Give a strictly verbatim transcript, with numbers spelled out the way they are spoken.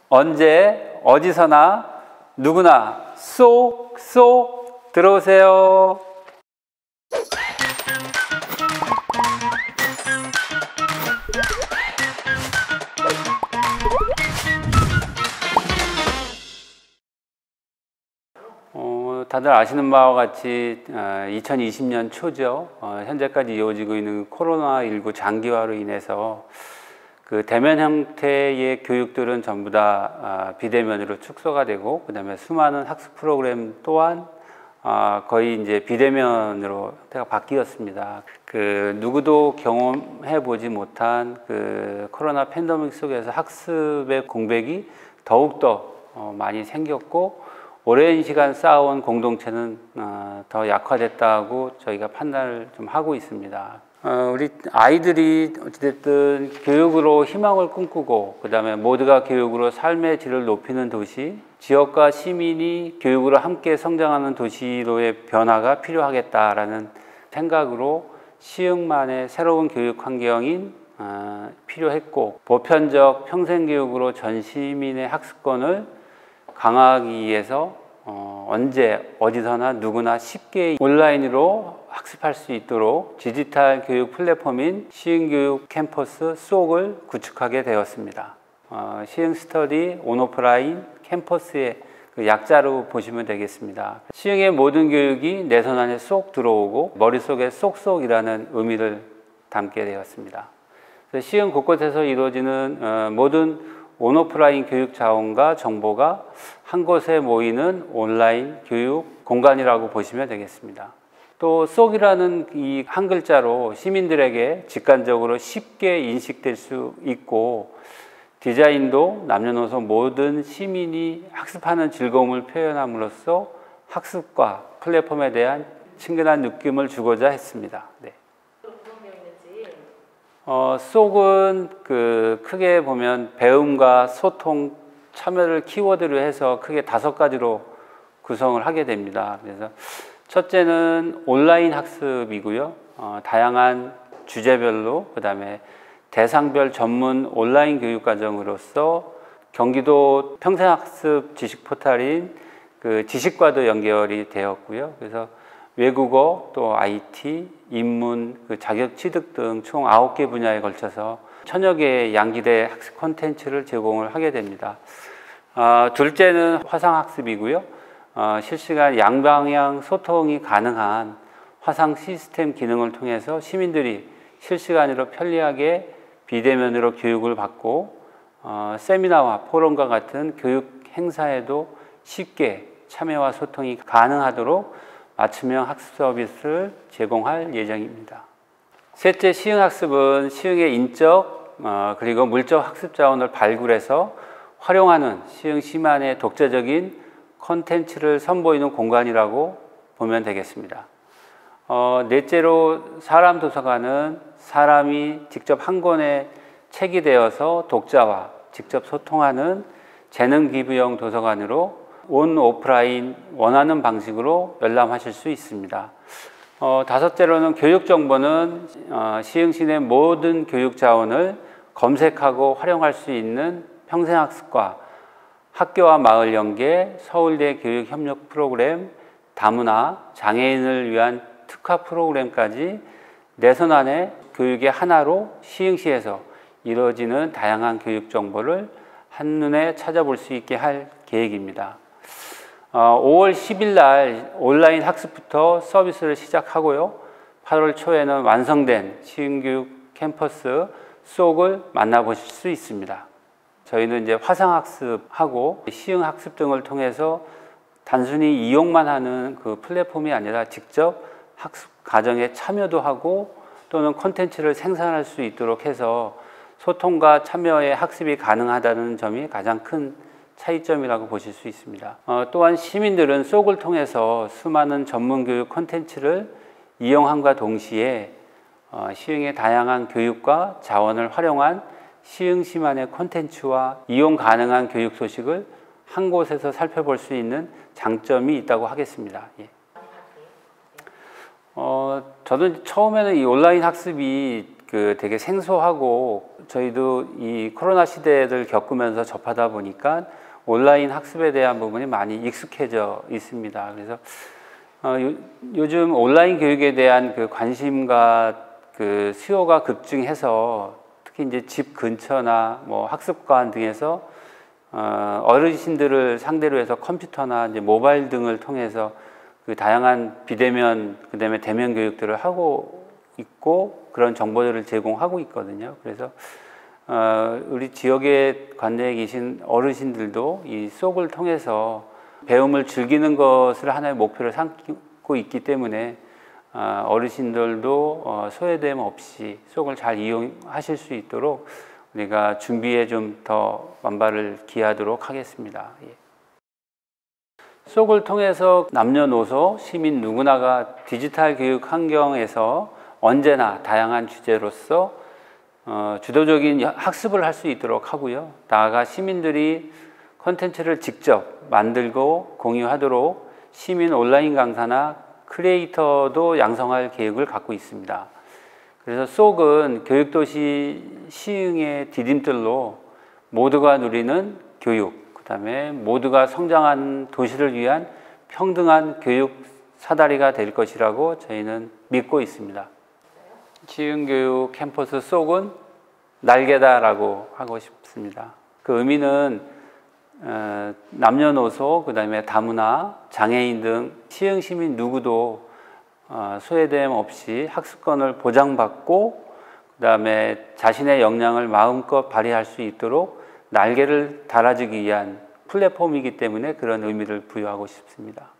언제 어디서나 누구나 쏙쏙 들어오세요. 어, 다들 아시는 바와 같이 어, 이천이십 년 초죠. 어, 현재까지 이어지고 있는 코로나 십구 장기화로 인해서 그 대면 형태의 교육들은 전부 다 어, 비대면으로 축소가 되고, 그 다음에 수많은 학습 프로그램 또한 어, 거의 이제 비대면으로 형태가 바뀌었습니다. 그 누구도 경험해 보지 못한 그 코로나 팬데믹 속에서 학습의 공백이 더욱더 어, 많이 생겼고, 오랜 시간 쌓아온 공동체는 어, 더 약화됐다고 저희가 판단을 좀 하고 있습니다. 어, 우리 아이들이 어찌됐든 교육으로 희망을 꿈꾸고, 그 다음에 모두가 교육으로 삶의 질을 높이는 도시, 지역과 시민이 교육으로 함께 성장하는 도시로의 변화가 필요하겠다라는 생각으로 시흥만의 새로운 교육 환경인 어, 필요했고, 보편적 평생교육으로 전 시민의 학습권을 강화하기 위해서 어, 언제 어디서나 누구나 쉽게 온라인으로 학습할 수 있도록 디지털 교육 플랫폼인 시흥교육 캠퍼스 쏙을 구축하게 되었습니다. 어, 시흥스터디 온오프라인 캠퍼스의 그 약자로 보시면 되겠습니다. 시흥의 모든 교육이 내 손 안에 쏙 들어오고 머릿속에 쏙쏙이라는 의미를 담게 되었습니다. 그래서 시흥 곳곳에서 이루어지는 어, 모든 온오프라인 교육 자원과 정보가 한 곳에 모이는 온라인 교육 공간이라고 보시면 되겠습니다. 또 쏙이라는 이 한 글자로 시민들에게 직관적으로 쉽게 인식될 수 있고, 디자인도 남녀노소 모든 시민이 학습하는 즐거움을 표현함으로써 학습과 플랫폼에 대한 친근한 느낌을 주고자 했습니다. 네. 어, 쏙은 그 크게 보면 배움과 소통, 참여를 키워드로 해서 크게 다섯 가지로 구성을 하게 됩니다. 그래서 첫째는 온라인 학습이고요. 어, 다양한 주제별로, 그 다음에 대상별 전문 온라인 교육 과정으로서 경기도 평생학습 지식 포탈인 그 지식과도 연결이 되었고요. 그래서 외국어, 또 아이티, 인문, 그 자격 취득 등 총 아홉 개 분야에 걸쳐서 천여 개의 양질의 학습 콘텐츠를 제공을 하게 됩니다. 어, 둘째는 화상학습이고요. 어, 실시간 양방향 소통이 가능한 화상 시스템 기능을 통해서 시민들이 실시간으로 편리하게 비대면으로 교육을 받고, 어, 세미나와 포럼과 같은 교육 행사에도 쉽게 참여와 소통이 가능하도록 맞춤형 학습 서비스를 제공할 예정입니다. 셋째, 시흥학습은 시흥의 인적 어, 그리고 물적 학습 자원을 발굴해서 활용하는 시흥시만의 독자적인 콘텐츠를 선보이는 공간이라고 보면 되겠습니다. 어, 넷째로 사람 도서관은 사람이 직접 한 권의 책이 되어서 독자와 직접 소통하는 재능 기부형 도서관으로 온 오프라인 원하는 방식으로 열람하실 수 있습니다. 어, 다섯째로는 교육 정보는 어, 시흥시내 모든 교육 자원을 검색하고 활용할 수 있는 평생학습과 학교와 마을 연계, 서울대 교육협력 프로그램, 다문화, 장애인을 위한 특화 프로그램까지 내 손 안에 교육의 하나로 시흥시에서 이루어지는 다양한 교육 정보를 한눈에 찾아볼 수 있게 할 계획입니다. 어, 오월 십일 날 온라인 학습부터 서비스를 시작하고요. 팔월 초에는 완성된 시흥교육 캠퍼스 쏙을 만나보실 수 있습니다. 저희는 이제 화상학습하고 시흥학습 등을 통해서 단순히 이용만 하는 그 플랫폼이 아니라 직접 학습 과정에 참여도 하고 또는 콘텐츠를 생산할 수 있도록 해서 소통과 참여의 학습이 가능하다는 점이 가장 큰 차이점이라고 보실 수 있습니다. 어, 또한 시민들은 쏙을 통해서 수많은 전문교육 콘텐츠를 이용함과 동시에 어, 시흥의 다양한 교육과 자원을 활용한 시흥시만의 콘텐츠와 이용 가능한 교육 소식을 한 곳에서 살펴볼 수 있는 장점이 있다고 하겠습니다. 예. 어, 저는 처음에는 이 온라인 학습이 그 되게 생소하고 저희도 이 코로나 시대를 겪으면서 접하다 보니까 온라인 학습에 대한 부분이 많이 익숙해져 있습니다. 그래서 어, 요, 요즘 온라인 교육에 대한 그 관심과 그 수요가 급증해서 특히 이제 집 근처나 뭐 학습관 등에서 어, 어르신들을 상대로 해서 컴퓨터나 이제 모바일 등을 통해서 그 다양한 비대면 그다음에 대면 교육들을 하고 있고 그런 정보들을 제공하고 있거든요. 그래서 어, 우리 지역에 관내에 계신 어르신들도 이 수업을 통해서 배움을 즐기는 것을 하나의 목표로 삼고 있기 때문에 어, 어르신들도 어, 소외됨 없이 수업을 잘 이용하실 수 있도록 우리가 준비에 좀 더 만발을 기하도록 하겠습니다. 예. 수업을 통해서 남녀노소, 시민 누구나가 디지털 교육 환경에서 언제나 다양한 주제로서 어, 주도적인 학습을 할 수 있도록 하고요. 나아가 시민들이 콘텐츠를 직접 만들고 공유하도록 시민 온라인 강사나 크리에이터도 양성할 계획을 갖고 있습니다. 그래서 쏙은 교육도시 시흥의 디딤돌로 모두가 누리는 교육, 그 다음에 모두가 성장한 도시를 위한 평등한 교육 사다리가 될 것이라고 저희는 믿고 있습니다. 시흥교육 캠퍼스 쏙은 날개다라고 하고 싶습니다. 그 의미는 어, 남녀노소, 그 다음에 다문화, 장애인 등 시흥 시민 누구도 어, 소외됨 없이 학습권을 보장받고 그 다음에 자신의 역량을 마음껏 발휘할 수 있도록 날개를 달아주기 위한 플랫폼이기 때문에 그런 의미를 부여하고 싶습니다.